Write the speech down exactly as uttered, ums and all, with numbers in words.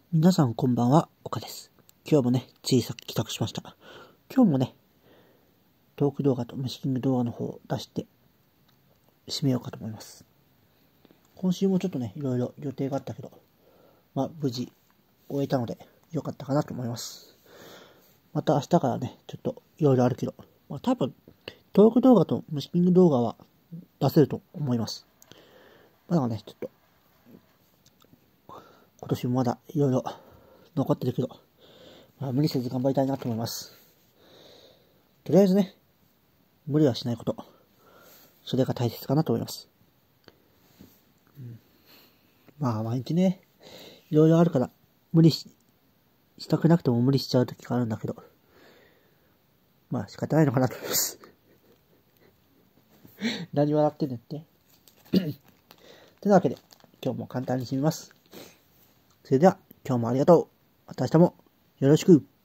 皆さんこんばんは、岡です。今日もね、ついさっき帰宅しました。今日もね、トーク動画と虫キング動画の方を出して締めようかと思います。今週もちょっとね、いろいろ予定があったけど、まあ無事終えたので良かったかなと思います。また明日からね、ちょっといろいろあるけど、まあ多分、トーク動画と虫キング動画は出せると思います。まだね、ちょっと、今年もまだいろいろ残ってるけど、まあ、無理せず頑張りたいなと思います。とりあえずね、無理はしないこと。それが大切かなと思います。うん、まあ、毎日ね、いろいろあるから、無理し、したくなくても無理しちゃう時があるんだけど、まあ仕方ないのかなと思います。何笑ってんねんって。というわけで、今日も簡単に締めます。それでは、今日もありがとう。また明日もよろしく。